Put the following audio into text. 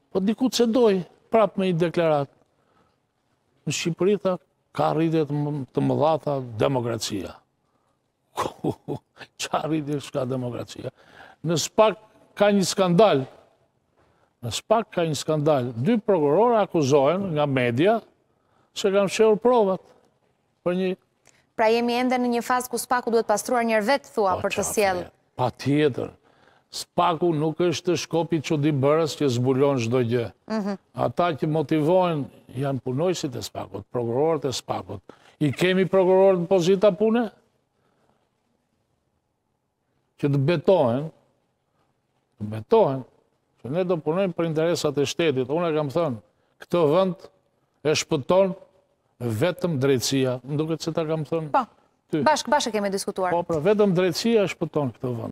Po diku që doj, prap me i deklarat. Në Shqipëri ka rritje të mëdha tha demokracia. Qa rritje shka demokracia? Në SPAK ka një skandal. Në SPAK ka një skandal. 2 prokurorë akuzohen nga media se kanë fshehur provat për një... Pra jemi ende në një fazë ku SPAK-u duhet pastruar njërë vetë, thua, për të sjellë. Pa tjetër. SPAK-u nuk është shkopi çudi bërës që zbulon çdo gjë. Ata që motivojnë janë punojësit e SPAK-ut, prokurorët e SPAK-ut. I kemi prokurorët në pozita pune? Që të betohen, që ne do punojmë për interesat e shtetit. Unë e kam thënë, këtë vend e shpëton vetëm drejtësia. Më duket se ta kam thënë. Po, bashkë kemi diskutuar. Po, pra, vetëm drejtësia e shpëton këtë vend.